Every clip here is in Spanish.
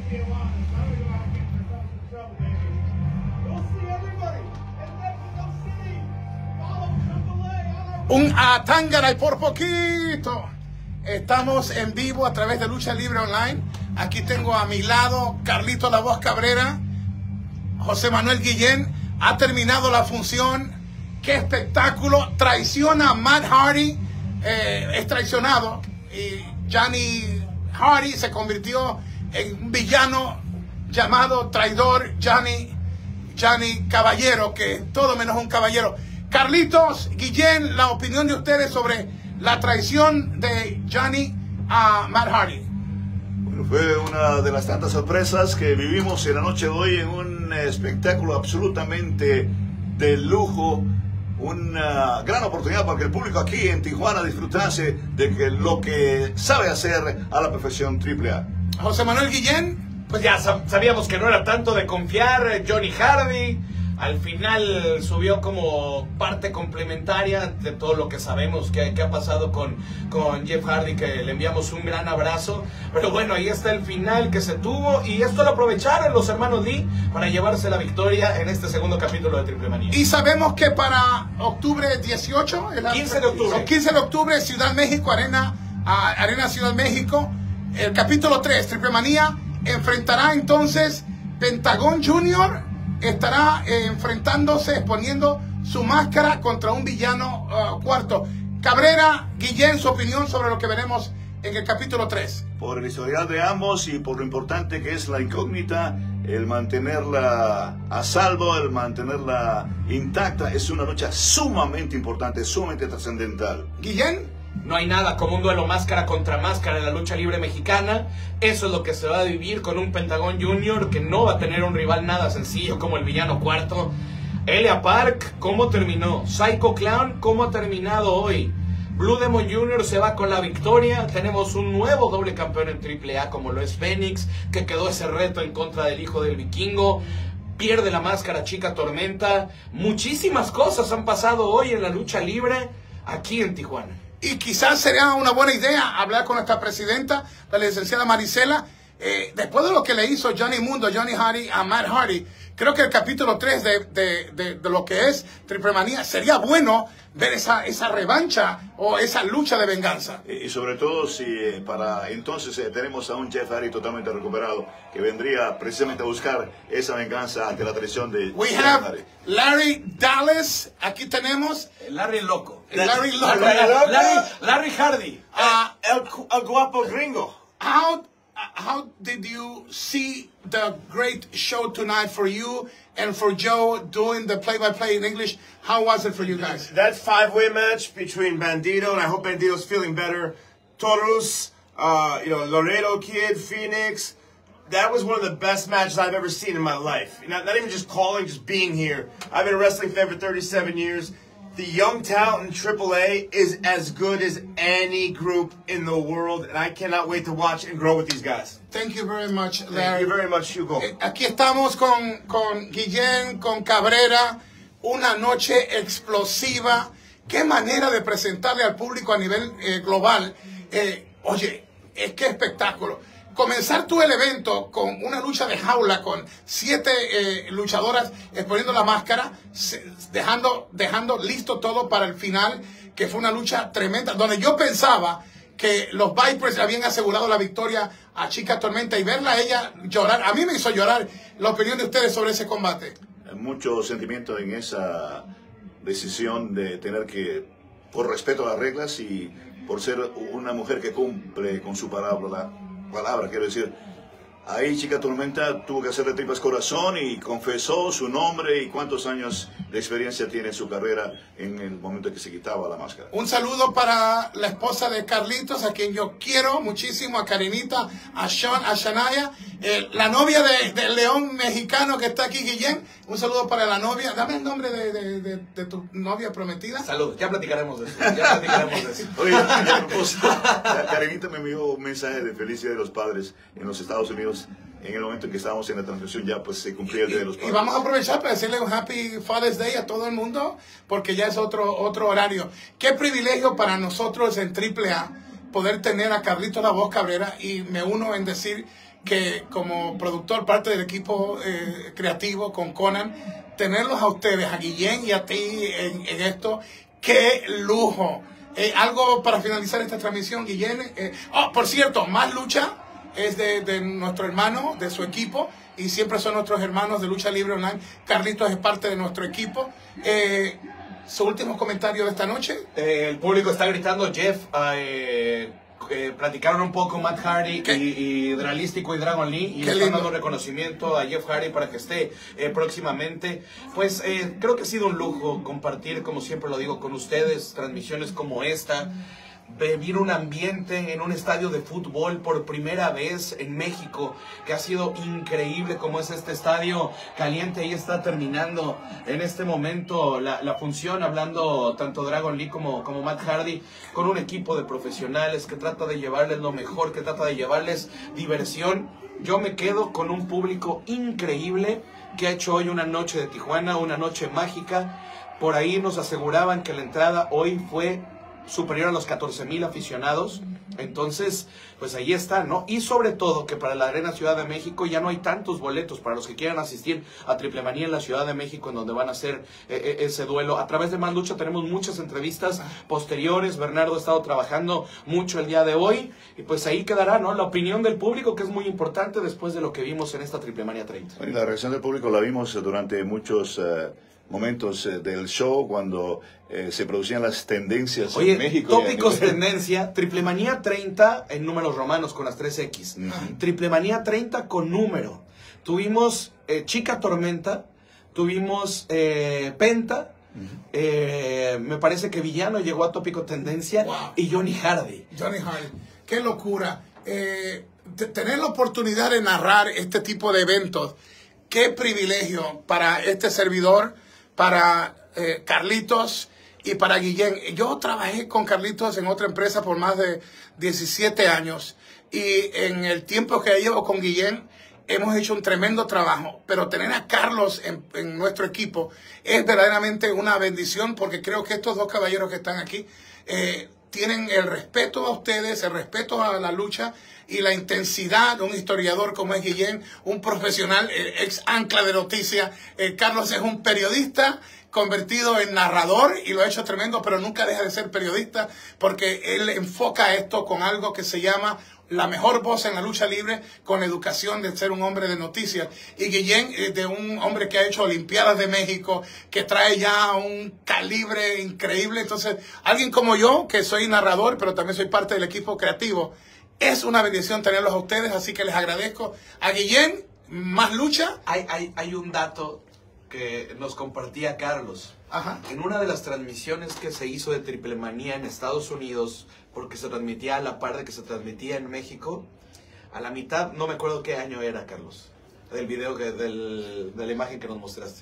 Un Atángana y por poquito. Estamos en vivo a través de Lucha Libre Online. Aquí tengo a mi lado Carlito La Voz Cabrera, José Manuel Guillén. Ha terminado la función. ¡Qué espectáculo! Traiciona a Matt Hardy. Es traicionado. Y Johnny Hardy se convirtió en un villano llamado traidor Johnny Caballero, que es todo menos un caballero. Carlitos, Guillén, la opinión de ustedes sobre la traición de Johnny a Matt Hardy. Bueno, fue una de las tantas sorpresas que vivimos en la noche de hoy en un espectáculo absolutamente de lujo. Una gran oportunidad para que el público aquí en Tijuana disfrutase de lo que sabe hacer a la perfección AAA. José Manuel Guillén. Pues ya sabíamos que no era tanto de confiar. Johnny Hardy al final subió como parte complementaria de todo lo que sabemos que ha pasado con Jeff Hardy, que le enviamos un gran abrazo. Pero bueno, ahí está el final que se tuvo, y esto lo aprovecharon los hermanos Lee para llevarse la victoria en este segundo capítulo de Triple Manía. Y sabemos que para octubre 18, 15 de octubre. 15 de octubre, Ciudad México, Arena Ciudad México, el capítulo 3, Triple Manía, enfrentará entonces Pentagón Jr., estará enfrentándose, exponiendo su máscara contra un villano cuarto. Cabrera, Guillén, su opinión sobre lo que veremos en el capítulo 3. Por el historial de ambos y por lo importante que es la incógnita, el mantenerla a salvo, el mantenerla intacta, es una lucha sumamente importante, sumamente trascendental. Guillén. No hay nada como un duelo máscara contra máscara en la lucha libre mexicana. Eso es lo que se va a vivir con un Pentagón Jr. que no va a tener un rival nada sencillo como el villano cuarto. Elia Park, ¿cómo terminó? Psycho Clown, ¿cómo ha terminado hoy? Blue Demon Jr. se va con la victoria. Tenemos un nuevo doble campeón en AAA como lo es Fénix, que quedó ese reto en contra del hijo del vikingo. Pierde la máscara Chica Tormenta. Muchísimas cosas han pasado hoy en la lucha libre aquí en Tijuana. Y quizás sería una buena idea hablar con nuestra presidenta, la licenciada Marisela, después de lo que le hizo Johnny Hardy a Matt Hardy. Creo que el capítulo 3 de lo que es Triple Manía sería bueno ver esa revancha o esa lucha de venganza. Y sobre todo si para entonces tenemos a un Jeff Hardy totalmente recuperado, que vendría precisamente a buscar esa venganza ante la traición de We Jeff have Hardy. Larry Dallas, aquí tenemos Larry Loco. Larry Loco. Larry Hardy. El guapo gringo. How did you see the great show tonight for you and for Joe doing the play-by-play in English? How was it for you guys? That five-way match between Bandito, and I hope Bandito's feeling better, Taurus, Laredo Kid, Phoenix. That was one of the best matches I've ever seen in my life. Not even just calling, just being here. I've been wrestling for 37 years. The young talent in AAA is as good as any group in the world, and I cannot wait to watch and grow with these guys. Thank you very much, Larry. Thank you very much, Hugo. Aquí estamos con Guillén, con Cabrera. Una noche explosiva. Qué manera de presentarle al público a nivel global. Oye, qué espectáculo. Comenzar tú el evento con una lucha de jaula con 7 luchadoras exponiendo la máscara, dejando listo todo para el final, que fue una lucha tremenda, donde yo pensaba que los Vipers habían asegurado la victoria a Chica Tormenta, y verla a ella llorar, a mí me hizo llorar. La opinión de ustedes sobre ese combate. Mucho sentimiento en esa decisión de tener que, por respeto a las reglas y por ser una mujer que cumple con su palabra, quiero decir, ahí Chica Tormenta tuvo que hacerle tripas corazón y confesó su nombre y cuántos años de experiencia tiene en su carrera en el momento en que se quitaba la máscara. Un saludo para la esposa de Carlitos, a quien yo quiero muchísimo, a Karinita, a Sean, a Shania, la novia del león mexicano que está aquí, Guillén. Un saludo para la novia. Dame el nombre de tu novia prometida. Salud, ya platicaremos de eso. Oye, a propósito, Karinita me envió un mensaje de felicidad de los padres en los Estados Unidos. En el momento en que estábamos en la transmisión ya pues se cumplía el Día de los Padres. Y vamos a aprovechar para decirle un Happy Father's Day a todo el mundo, porque ya es otro horario. Qué privilegio para nosotros en AAA poder tener a Carlitos La Voz Cabrera, y me uno en decir que como productor, parte del equipo creativo con Conan, tenerlos a ustedes, a Guillén y a ti en esto, ¡qué lujo! Algo para finalizar esta transmisión, Guillén. Por cierto, Más Lucha es de nuestro hermano, de su equipo, y siempre son nuestros hermanos de Lucha Libre Online. Carlitos es parte de nuestro equipo. ¿Su último comentario de esta noche? El público está gritando, Jeff. Platicaron un poco Matt Hardy y Dralístico y Dragon Lee, y le están dando reconocimiento a Jeff Hardy para que esté próximamente. Pues creo que ha sido un lujo compartir, como siempre lo digo, con ustedes transmisiones como esta. Vivir un ambiente en un estadio de fútbol por primera vez en México, que ha sido increíble, como es este estadio caliente. Ahí está terminando en este momento la función, hablando tanto Dragon Lee como Matt Hardy, con un equipo de profesionales que trata de llevarles lo mejor, que trata de llevarles diversión. Yo me quedo con un público increíble que ha hecho hoy una noche de Tijuana, una noche mágica. Por ahí nos aseguraban que la entrada hoy fue superior a los 14,000 aficionados. Entonces, pues ahí está, ¿no? Y sobre todo que para la Arena Ciudad de México ya no hay tantos boletos para los que quieran asistir a Triple Manía en la Ciudad de México, en donde van a hacer ese duelo. A través de Más Lucha tenemos muchas entrevistas posteriores. Bernardo ha estado trabajando mucho el día de hoy, y pues ahí quedará, ¿no?, la opinión del público, que es muy importante después de lo que vimos en esta Triple Manía 30. Bueno, y la reacción del público la vimos durante muchos momentos del show, cuando se producían las tendencias en México. Tópicos tendencia, Triple Manía 30 en números romanos con las 3X. Triple Manía 30 con número. Tuvimos Chica Tormenta, tuvimos Penta, me parece que Villano llegó a tópico tendencia, y Johnny Hardy. Johnny Hardy, qué locura. Tener la oportunidad de narrar este tipo de eventos, qué privilegio para este servidor, para Carlitos y para Guillén. Yo trabajé con Carlitos en otra empresa por más de 17 años, y en el tiempo que llevo con Guillén hemos hecho un tremendo trabajo, pero tener a Carlos en nuestro equipo es verdaderamente una bendición, porque creo que estos dos caballeros que están aquí tienen el respeto a ustedes, el respeto a la lucha y la intensidad de un historiador como es Guillén, un profesional, ex ancla de noticias. Carlos es un periodista convertido en narrador, y lo ha hecho tremendo, pero nunca deja de ser periodista, porque él enfoca esto con algo que se llama la mejor voz en la lucha libre, con educación de ser un hombre de noticias. Y Guillén, de un hombre que ha hecho Olimpiadas de México, que trae ya un calibre increíble. Entonces, alguien como yo, que soy narrador, pero también soy parte del equipo creativo, es una bendición tenerlos a ustedes, así que les agradezco. A Guillén, Más Lucha. Hay un dato que nos compartía Carlos. Ajá. En una de las transmisiones que se hizo de Triple Manía en Estados Unidos, porque se transmitía a la par de que se transmitía en México, a la mitad, no me acuerdo qué año era, Carlos, del video, de la imagen que nos mostraste.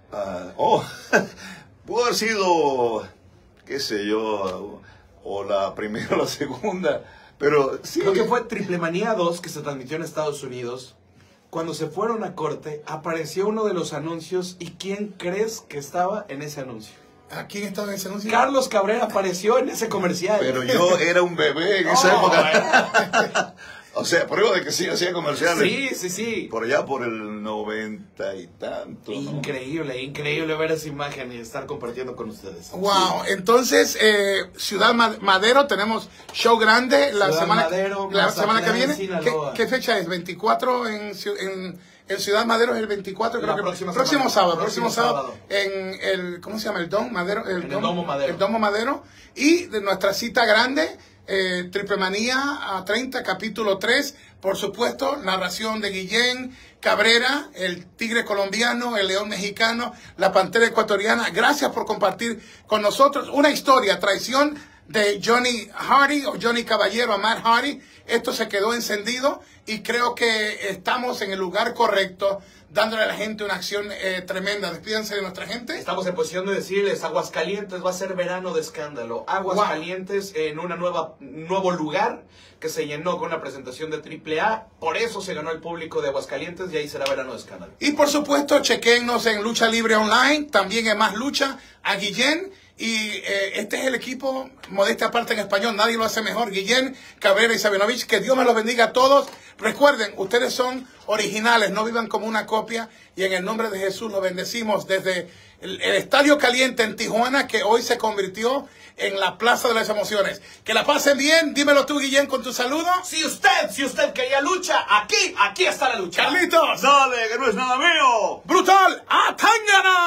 Pudo haber sido, qué sé yo, o la primera o la segunda, pero sí. Creo que fue Triple Manía 2, que se transmitió en Estados Unidos. Cuando se fueron a corte, apareció uno de los anuncios, ¿y quién crees que estaba en ese anuncio? ¿A quién estaba en ese anuncio? Carlos Cabrera apareció en ese comercial. Pero yo era un bebé en esa época. O sea, prueba de que sí hacía comerciales. Sí. Por allá por el 90 y tanto, ¿no? Increíble ver esa imagen y estar compartiendo con ustedes. Wow, sí. Entonces, Ciudad Madero, tenemos show grande la semana que viene. ¿Qué fecha es? 24 en Ciudad Madero, es el 24, creo que próximo sábado en el, ¿cómo se llama? El Domo Madero, el Domo Madero. Y de nuestra cita grande, Triple Manía 30, capítulo 3, por supuesto, narración de Guillén Cabrera, el tigre colombiano, el león mexicano, la pantera ecuatoriana. Gracias por compartir con nosotros una historia, traición de Johnny Hardy, o Johnny Caballero a Matt Hardy. Esto se quedó encendido, y creo que estamos en el lugar correcto, dándole a la gente una acción tremenda. Despídense de nuestra gente. Estamos en posición de decirles, Aguascalientes va a ser verano de escándalo. Aguascalientes en un nuevo lugar que se llenó con la presentación de AAA. Por eso se ganó el público de Aguascalientes, y ahí será verano de escándalo. Y por supuesto, chequennos en Lucha Libre Online, también en Más Lucha, a Guillén Y este es el equipo, modestia aparte en español, nadie lo hace mejor. Guillén, Cabrera y Sabinovich, que Dios me los bendiga a todos. Recuerden, ustedes son originales, no vivan como una copia. Y en el nombre de Jesús los bendecimos desde el Estadio Caliente en Tijuana, que hoy se convirtió en la Plaza de las Emociones. Que la pasen bien. Dímelo tú, Guillén, con tu saludo. Si usted quería lucha, aquí está la lucha. Carlitos. Dale, que no es nada mío. Brutal. ¡Atangana!